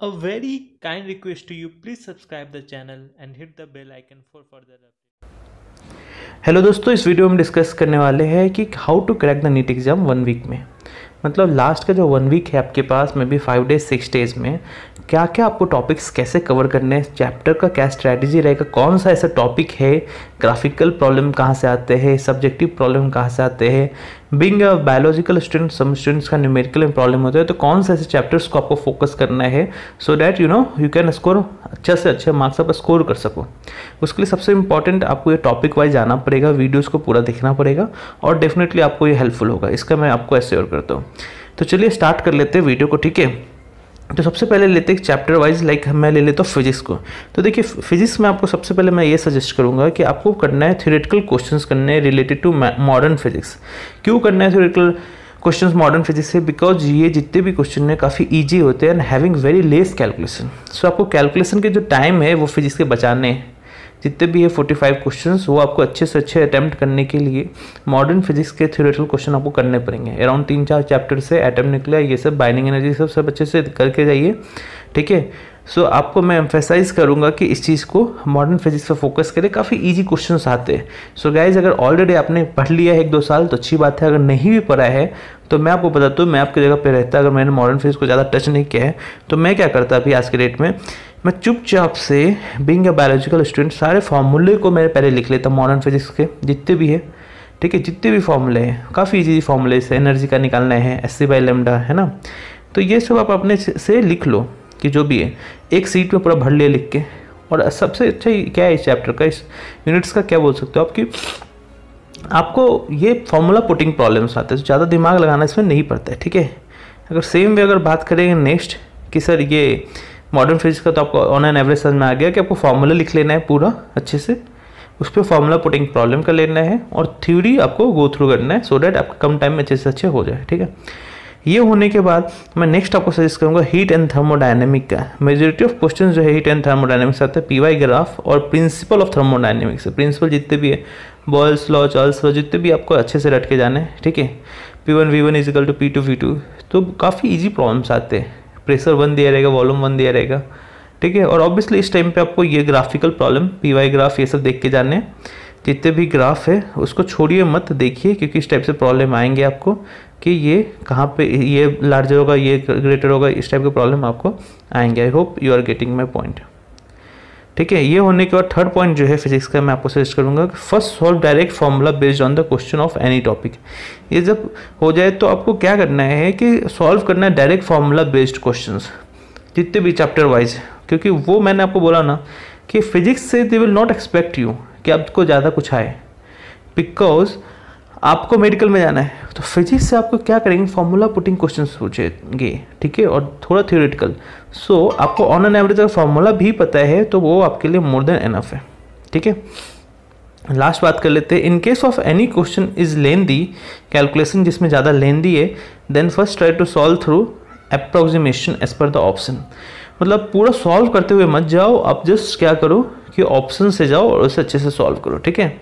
A very kind request to you, please subscribe the channel and hit the bell icon for further updates. Hello दोस्तों, इस video में discuss करने वाले हैं कि how to crack the NEET exam 1 week में। मतलब last का जो 1 वीक है आपके पास में भी 5 डेज 6 डेज में क्या क्या आपको टॉपिक्स कैसे कवर करने हैं, चैप्टर का क्या स्ट्रैटेजी रहेगा, कौन सा ऐसा टॉपिक है, ग्राफिकल प्रॉब्लम कहाँ से आते हैं, सब्जेक्टिव प्रॉब्लम कहाँ से आते हैं, being a biological student some students का न्यूमेरिकल में प्रॉब्लम होता है, तो कौन से ऐसे चैप्टर्स को आपको फोकस करना है so that you can score अच्छा से अच्छे मार्क्स आप स्कोर कर सको। उसके लिए सबसे इंपॉर्टेंट आपको ये टॉपिक वाइज जाना पड़ेगा, वीडियोज़ को पूरा देखना पड़ेगा और डेफिनेटली आपको ये हेल्पफुल होगा, इसका मैं आपको एश्योर करता हूँ। तो चलिए स्टार्ट कर लेते हैं वीडियो को, ठीक है। तो सबसे पहले लेते हैं चैप्टर वाइज, लाइक मैं ले लेता हूँ फिजिक्स को। तो देखिए फिजिक्स में आपको सबसे पहले मैं ये सजेस्ट करूँगा कि आपको करना है थ्योरेटिकल क्वेश्चंस करने हैं रिलेटेड टू मॉडर्न फिजिक्स। क्यों करना है थ्योरेटिकल क्वेश्चंस मॉडर्न फिजिक्स से? बिकॉज ये जितने भी क्वेश्चन हैं काफ़ी ईजी होते हैं and having very less calculation. So आपको कैलकुलेशन के जो टाइम है वो फिजिक्स के बचाने हैं। जितने भी है 45 क्वेश्चंस वो आपको अच्छे से अच्छे अटैम्प्ट करने के लिए मॉडर्न फिजिक्स के थ्योरेटिकल क्वेश्चन आपको करने पड़ेंगे। अराउंड 3-4 चैप्टर से एटम निकला, ये सब बाइंडिंग एनर्जी सब अच्छे से करके जाइए, ठीक है। सो आपको मैं एम्फेसाइज करूंगा कि इस चीज़ को मॉडर्न फिजिक्स पर फोकस करें, काफ़ी इजी क्वेश्चंस आते हैं। सो गाइज अगर ऑलरेडी आपने पढ़ लिया है 1-2 साल तो अच्छी बात है, अगर नहीं भी पढ़ा है तो मैं आपको बताता हूँ, मैं आपकी जगह पे रहता, अगर मैंने मॉडर्न फिजिक्स को ज़्यादा टच नहीं किया है तो मैं क्या करता अभी आज के डेट में, मैं चुपचाप से बीइंग अ बायोलॉजिकल स्टूडेंट सारे फार्मूले को मैं पहले लिख लेता मॉडर्न फिजिक्स के जितने भी है, ठीक है। जितने भी फार्मूले हैं काफ़ी इजी फार्मूले से एनर्जी का निकालना है, SC/λ है ना, तो ये सब आप अपने से लिख लो कि जो भी है एक सीट में पूरा भर लिया लिख के। और सबसे अच्छा क्या है इस चैप्टर का, इस यूनिट्स का क्या बोल सकते हो आपकी, आपको ये फार्मूला पुटिंग प्रॉब्लम्स आते हैं तो ज़्यादा दिमाग लगाना इसमें नहीं पड़ता है, ठीक है। अगर सेम वे अगर बात करेंगे नेक्स्ट कि सर ये मॉडर्न फिजिक्स का, तो आपको ऑन एन एवरेज समझ में आ गया कि आपको फार्मूला लिख लेना है पूरा अच्छे से, उस पर फार्मूला पुटिंग प्रॉब्लम कर लेना है और थ्योरी आपको गो थ्रू करना है सो डैट आपका कम टाइम में अच्छे से अच्छे हो जाए, ठीक है। ये होने के बाद मैं नेक्स्ट आपको सजेस्ट करूंगा हीट एंड थर्मोडायनेमिक का। मेजॉरिटी ऑफ क्वेश्चन जो है हीट एंड थर्मोडायनेमिक्स आता है, PY ग्राफ और प्रिंसिपल ऑफ थर्मोडायनेमिक्स। प्रिंसिपल जितने भी है, बॉयल्स लॉ, चार्ल्स लॉ, जितने भी आपको अच्छे से रट के जाने हैं, ठीक है। P1 V1 is equal to P2 V2, तो काफ़ी ईजी प्रॉब्लम्स आते हैं। प्रेशर 1 दिया रहेगा, वॉल्यूम 1 दिया रहेगा, ठीक है। और ऑब्वियसली इस टाइम पे आपको ये ग्राफिकल प्रॉब्लम PY ग्राफ ये सब देख के जाने हैं। जितने भी ग्राफ है उसको छोड़िए मत, देखिए, क्योंकि इस टाइप से प्रॉब्लम आएंगे आपको कि ये कहाँ पे ये लार्जर होगा, ये ग्रेटर होगा, इस टाइप के प्रॉब्लम आपको आएंगे। I hope you are getting my point, ठीक है। ये होने के बाद थर्ड पॉइंट जो है फिजिक्स का मैं आपको सजेस्ट करूंगा कि first solve direct formula based on the question of any topic. ये जब हो जाए तो आपको क्या करना है कि सॉल्व करना है डायरेक्ट फार्मूला बेस्ड क्वेश्चंस जितने भी चैप्टर वाइज, क्योंकि वो मैंने आपको बोला ना कि फिजिक्स से they will not expect you कि आपको ज़्यादा कुछ आए, बिकॉज आपको मेडिकल में जाना है। तो फिजिक्स से आपको क्या करेंगे, फार्मूला पुटिंग क्वेश्चंस पूछेंगे, ठीक है, और थोड़ा थ्योरेटिकल। सो आपको ऑन एन एवरेज अगर फार्मूला भी पता है तो वो आपके लिए मोर देन एनफ है, ठीक है। लास्ट बात कर लेते हैं, in case of any question is lengthy calculation, जिसमें ज़्यादा लेंदी है, then first try to solve through approximation as per the option. मतलब पूरा सॉल्व करते हुए मत जाओ, आप जस्ट क्या करो कि ऑप्शन से जाओ और उसे अच्छे से सॉल्व करो, ठीक है।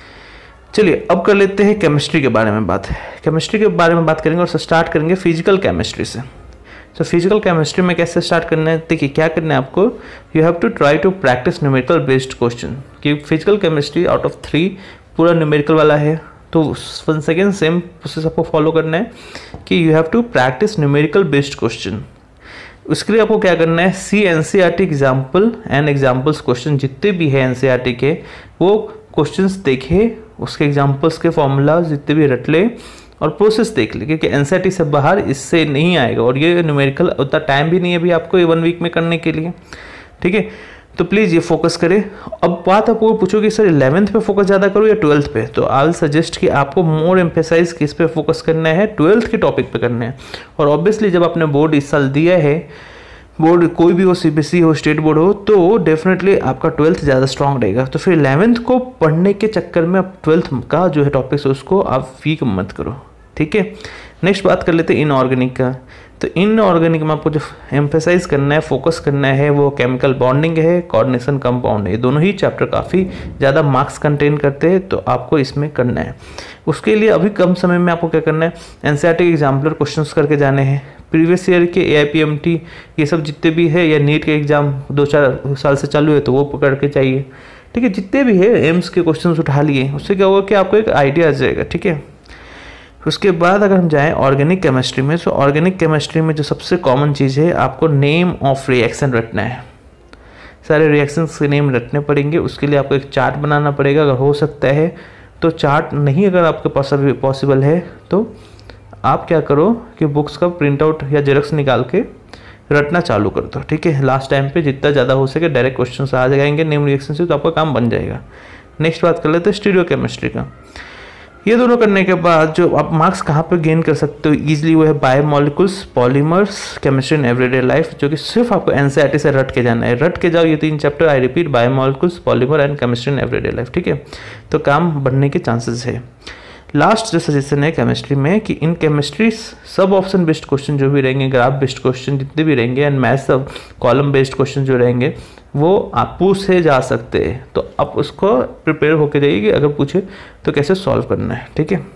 चलिए अब कर लेते हैं केमिस्ट्री के बारे में बात। केमिस्ट्री के बारे में बात करेंगे और स्टार्ट करेंगे फिजिकल केमिस्ट्री से। तो फिजिकल केमिस्ट्री में कैसे स्टार्ट करना है, देखिए क्या करना है आपको, you have to try to practice numerical based question. कि फिजिकल केमिस्ट्री आउट ऑफ 3 पूरा न्यूमेरिकल वाला है, तो वन सेकेंड सेम प्रोसेस आपको फॉलो करना है कि you have to practice numerical based question. उसके लिए आपको क्या करना है, see NCERT example and examples question जितने भी है NCERT के, वो क्वेश्चंस देखे, उसके एग्जाम्पल्स के फॉर्मूला जितने भी रट ले और प्रोसेस देख ले, क्योंकि NCERT से बाहर इससे नहीं आएगा और ये न्यूमेरिकल उतना टाइम भी नहीं है अभी आपको ये 1 वीक में करने के लिए, ठीक है। तो प्लीज़ ये फोकस करें। अब बात आपको पूछो कि सर 11th पे फोकस ज़्यादा करो या 12th पे, तो आई विल सजेस्ट कि आपको मोर एम्फेसाइज किस पे फोकस करना है, 12th के टॉपिक पे करना है। और ऑब्वियसली जब आपने बोर्ड इस साल दिया है, बोर्ड कोई भी हो, CBSE हो, स्टेट बोर्ड हो, तो डेफिनेटली आपका 12th ज़्यादा स्ट्रांग रहेगा। तो फिर 11th को पढ़ने के चक्कर में आप 12th का जो है टॉपिक्स उसको आप वीक मत करो, ठीक है। नेक्स्ट बात कर लेते हैं इनऑर्गेनिक का। तो इनऑर्गेनिक में आपको जो एम्फेसाइज करना है, फोकस करना है, वो केमिकल बॉन्डिंग है, कोऑर्डिनेशन कंपाउंड है। ये दोनों ही चैप्टर काफ़ी ज़्यादा मार्क्स कंटेन करते हैं, तो आपको इसमें करना है। उसके लिए अभी कम समय में आपको क्या करना है, NCERT के एग्जाम्पलर क्वेश्चंस करके जाने हैं, प्रीवियस ईयर के AIPMT ये सब जितने भी है, या नीट के एग्ज़ाम 2-4 साल से चालू है तो वो पकड़ के चाहिए, ठीक है। जितने भी है एम्स के क्वेश्चंस उठा लिए, उससे क्या होगा कि आपको एक आइडिया आ जाएगा, ठीक है। उसके बाद अगर हम जाएँ ऑर्गेनिक केमिस्ट्री में, तो ऑर्गेनिक केमिस्ट्री में जो सबसे कॉमन चीज़ है, आपको नेम ऑफ रिएक्शन रटना है। सारे रिएक्शंस के नेम रटने पड़ेंगे। उसके लिए आपको एक चार्ट बनाना पड़ेगा, अगर हो सकता है तो। चार्ट नहीं अगर आपके पास अभी पॉसिबल है तो आप क्या करो कि बुक्स का प्रिंट आउट या जेरॉक्स निकाल के रटना चालू कर दो, ठीक है। लास्ट टाइम पे जितना ज़्यादा हो सके डायरेक्ट क्वेश्चन आ जाएंगे नेम रिएक्शन से, तो आपका काम बन जाएगा। नेक्स्ट बात कर लेते हैं स्टीरियो केमिस्ट्री का। ये दोनों करने के बाद जो आप मार्क्स कहाँ पे गेन कर सकते हो ईजिली, वो है biomolecules, polymers, chemistry in everyday life, जो कि सिर्फ आपको NCERT से रट के जाना है। रट के जाओ ये 3 chapter, I repeat, biomolecules, polymer and chemistry in everyday life, ठीक है। तो काम बनने के चांसेस है। लास्ट जो सजेशन है केमिस्ट्री में कि इन केमिस्ट्री सब ऑप्शन बेस्ड क्वेश्चन जो भी रहेंगे, ग्राफ बेस्ड क्वेश्चन जितने भी रहेंगे, एंड मैथ सब कॉलम बेस्ड क्वेश्चन जो रहेंगे, वो आप पूछे जा सकते हैं। तो आप उसको प्रिपेयर होकर जाइए कि अगर पूछे तो कैसे सॉल्व करना है, ठीक है।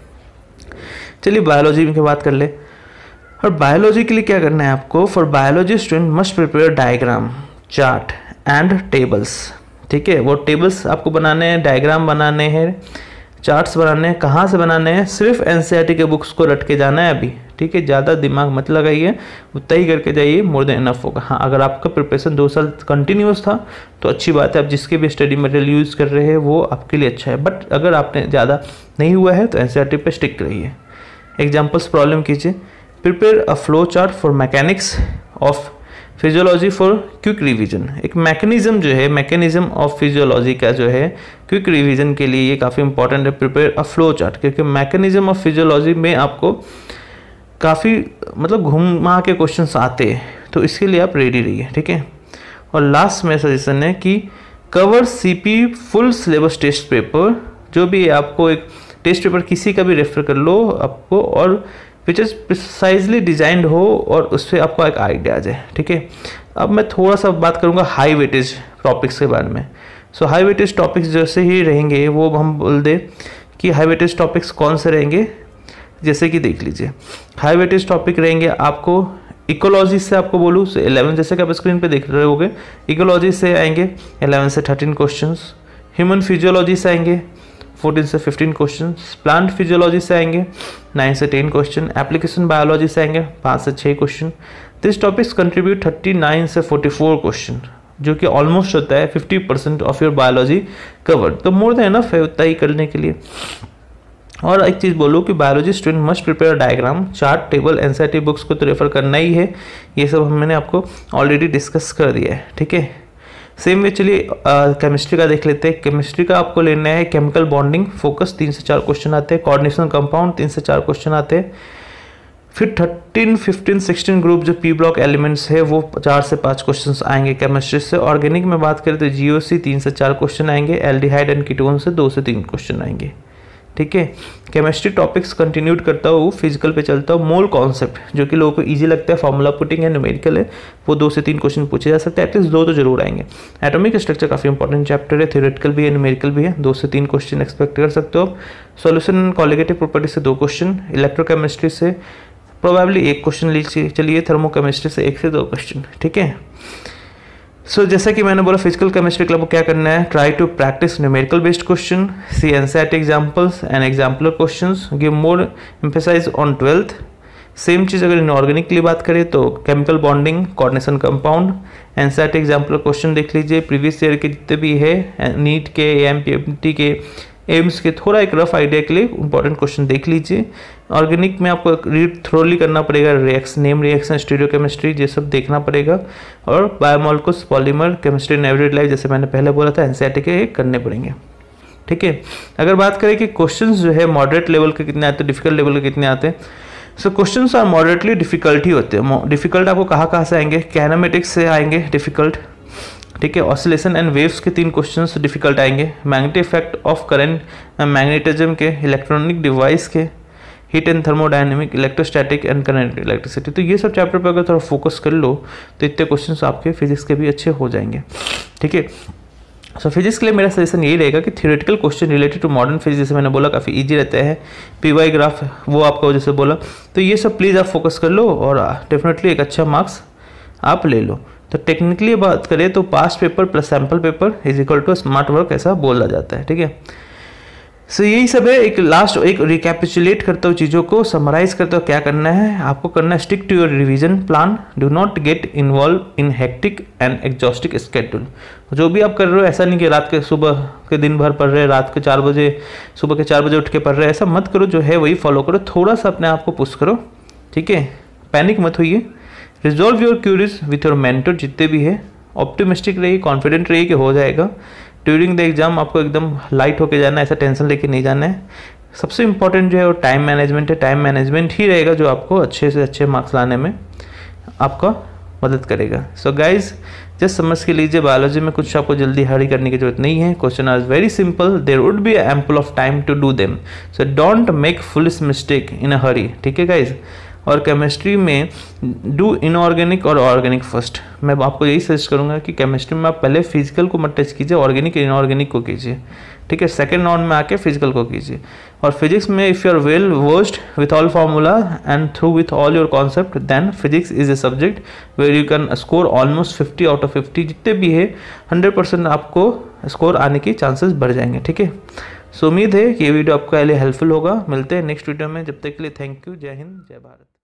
चलिए बायोलॉजी की बात कर ले। और बायोलॉजी के लिए क्या करना है आपको, for biology student must prepare diagram, chart and tables, ठीक है। वो टेबल्स आपको बनाने हैं, डायग्राम बनाने हैं, चार्ट्स बनाने हैं। कहाँ से बनाने हैं, सिर्फ NCERT के बुक्स को रट के जाना है अभी, ठीक है। ज़्यादा दिमाग मत लगाइए, उतना ही करके जाइए, मोर देन इनफ होगा। हाँ, अगर आपका प्रिपरेशन 2 साल कंटिन्यूस था तो अच्छी बात है, आप जिसके भी स्टडी मटेरियल यूज़ कर रहे हैं वो आपके लिए अच्छा है। बट अगर आपने ज़्यादा नहीं हुआ है तो NCERT पे स्टिक रहिए। एग्जाम्पल्स प्रॉब्लम कीजिए। Prepare a flow chart for mechanics of physiology for quick revision. एक मैकेनिज्म जो है, मैकेनिज्म ऑफ फिजियोलॉजी का जो है क्विक रिवीजन के लिए ये काफ़ी इंपॉर्टेंट है। प्रिपेयर अ फ्लो चार्ट, क्योंकि मैकेनिज्म ऑफ फिजियोलॉजी में आपको काफ़ी मतलब घुमा के क्वेश्चंस आते हैं, तो इसके लिए आप रेडी रहिए, ठीक है। और लास्ट में सजेशन है कि cover CP full syllabus test paper, जो भी आपको एक टेस्ट पेपर किसी का भी रेफर कर लो आपको, और विच इज़ प्रिसाइजली डिजाइंड हो और उससे आपको एक आइडिया आ जाए, ठीक है। अब मैं थोड़ा सा बात करूँगा हाई वेटेज टॉपिक्स के बारे में। सो हाई वेटेज टॉपिक्स जैसे ही रहेंगे, वो हम बोल दें कि हाई वेटेज टॉपिक्स कौन से रहेंगे, जैसे कि देख लीजिए। हाई वेटेज टॉपिक रहेंगे आपको इकोलॉजी से, आपको बोलूँ 11, जैसे कि आप स्क्रीन पे देख रहे होगे, इकोलॉजी से आएंगे 11 से 13 क्वेश्चंस। ह्यूमन फिजियोलॉजी से आएंगे 14 से 15 क्वेश्चन। प्लांट फिजियोलॉजी से आएंगे 9 से 10 क्वेश्चन। एप्लीकेशन बायोलॉजी से आएंगे 5 से 6 क्वेश्चन। दिस टॉपिक्स कंट्रीब्यूट 39 से 44 क्वेश्चन, जो कि ऑलमोस्ट होता है 50% ऑफ योर बायोलॉजी कवर्ड। तो मोर देन इनफ है उतना ही करने के लिए। और एक चीज़ बोलूँ कि biology student must prepare diagram, chart, table. NCERT books को तो रेफर करना ही है, ये सब मैंने आपको ऑलरेडी डिस्कस कर दिया है, ठीक है। सेम वे चलिए केमिस्ट्री का देख लेते हैं। केमिस्ट्री का आपको लेना है केमिकल बॉन्डिंग, फोकस 3 से 4 क्वेश्चन आते हैं। कोऑर्डिनेशन कंपाउंड 3 से 4 क्वेश्चन आते हैं। फिर 13, 15, 16 ग्रुप जो P ब्लॉक एलिमेंट्स है वो 4 से 5 क्वेश्चंस आएंगे केमिस्ट्री से। ऑर्गेनिक में बात करें तो GOC 3 से 4 क्वेश्चन आएंगे। एल्डिहाइड एंड कीटोन से 2 से 3 क्वेश्चन आएंगे, ठीक है। केमिस्ट्री टॉपिक्स कंटिन्यूड करता हूँ, फिजिकल पे चलता हूँ। मोल कॉन्सेप्ट जो कि लोगों को इजी लगता है, फार्मूला पुटिंग है, न्यूमेरिकल है, वो 2 से 3 क्वेश्चन पूछे जा सकते हैं। एटलीस्ट 2 तो जरूर आएंगे। एटॉमिक स्ट्रक्चर काफ़ी इंपॉर्टेंट चैप्टर है, थ्योरेटिकल भी है, न्यूमेरिकल भी है, 2 से 3 क्वेश्चन एक्सपेक्ट कर सकते हो। सॉल्यूशन एंड कॉलिगेटिव प्रॉपर्टी से 2 क्वेश्चन। इलेक्ट्रोकेमिस्ट्री से प्रोबेबली 1 क्वेश्चन लीजिए, चलिए। थर्मोकेमिस्ट्री से 1 से 2 क्वेश्चन, ठीक है। सो जैसा कि मैंने बोला फिजिकल केमिस्ट्री क्लब को क्या करना है, try to practice numerical based question, see NCERT examples and exemplar questions, give more emphasize on 12th। Same चीज़ अगर इनऑर्गेनिक के लिए बात करें तो chemical bonding, coordination compound, NCERT exemplar question देख लीजिए। प्रीवियस ईयर के जितने भी है, नीट के, AIMPMT के, एम्स के, थोड़ा एक रफ आइडिया के लिए इंपॉर्टेंट क्वेश्चन देख लीजिए। ऑर्गेनिक में आपको रीड थ्रोली करना पड़ेगा, नेम रिएक्शन, स्टीरियो केमिस्ट्री, ये सब देखना पड़ेगा। और biomolecules, polymer, chemistry in everyday life, जैसे मैंने पहले बोला था, NCERT के करने पड़ेंगे, ठीक है। अगर बात करें कि क्वेश्चंस जो है मॉडरेट लेवल के कितने आते हैं, डिफिकल्ट लेवल के कितने आते हैं, so questions are moderately difficult ही होते हैं। डिफिकल्ट आपको कहाँ से आएंगे, कैनेमेटिक्स से आएंगे डिफिकल्ट, ठीक है। ऑसिलेशन एंड वेव्स के 3 क्वेश्चंस डिफिकल्ट आएंगे। Magnetic effect of current, magnetism के, इलेक्ट्रॉनिक डिवाइस के, heat and thermodynamic, electrostatic and current electricity. तो ये सब चैप्टर पर अगर थोड़ा फोकस कर लो तो इतने क्वेश्चंस आपके फिजिक्स के भी अच्छे हो जाएंगे, ठीक है। सो फिजिक्स के लिए मेरा सजेशन यही रहेगा कि theoretical question related to modern physics, जैसे मैंने बोला, काफ़ी इजी रहते हैं। पीवाई ग्राफ वो आपको जैसे बोला, तो ये सब प्लीज़ आप फोकस कर लो और डेफिनेटली एक अच्छा मार्क्स आप ले लो। तो टेक्निकली बात करें तो past paper plus sample paper is equal to smart work, ऐसा बोला जाता है, ठीक है। सो यही सब है। एक लास्ट एक रिकैपिचुलेट करता हूँ चीज़ों को, समराइज करता हूँ क्या करना है आपको करना है। Stick to your revision plan, do not get involve in hectic and exhaustive schedule. जो भी आप कर रहे हो, ऐसा नहीं कि रात के सुबह के दिन भर पढ़ रहे हैं, रात के 4 बजे सुबह के 4 बजे उठ के पढ़ रहे हैं, ऐसा मत करो। जो है वही फॉलो करो, थोड़ा सा अपने आप को पुश करो, ठीक है। पैनिक मत होइए। Resolve your queries with your mentor, जितने भी है ऑप्टिमिस्टिक रहिए, कॉन्फिडेंट रहिए कि हो जाएगा। ड्यूरिंग द एग्जाम आपको एकदम लाइट होके जाना है, ऐसा टेंशन लेके नहीं जाना है। सबसे इंपॉर्टेंट जो है वो टाइम मैनेजमेंट है। टाइम मैनेजमेंट ही रहेगा जो आपको अच्छे से अच्छे मार्क्स लाने में आपका मदद करेगा। सो गाइज जस्ट समझ के लीजिए, बायोलॉजी में कुछ आपको जल्दी हरी करने की जरूरत नहीं है। Question are very simple, there would be ample of time to do them, so don't make foolish mistake in a hurry, ठीक है गाइज। और केमिस्ट्री में डू इनऑर्गेनिक और ऑर्गेनिक फर्स्ट। मैं आपको यही सजेस्ट करूंगा कि केमिस्ट्री में आप पहले फिजिकल को मत टच कीजिए, ऑर्गेनिक इनऑर्गेनिक को कीजिए, ठीक है। सेकंड राउंड में आके फिजिकल को कीजिए। और फिजिक्स में if you are well versed with all formula and through with all your concept, then physics is a subject where you can score almost 50 out of 50। जितने भी है 100% आपको स्कोर आने की चांसेस बढ़ जाएंगे, ठीक है। सो उम्मीद है कि ये वीडियो आपके लिए हेल्पफुल होगा। मिलते हैं नेक्स्ट वीडियो में, जब तक के लिए थैंक यू। जय हिंद, जय भारत।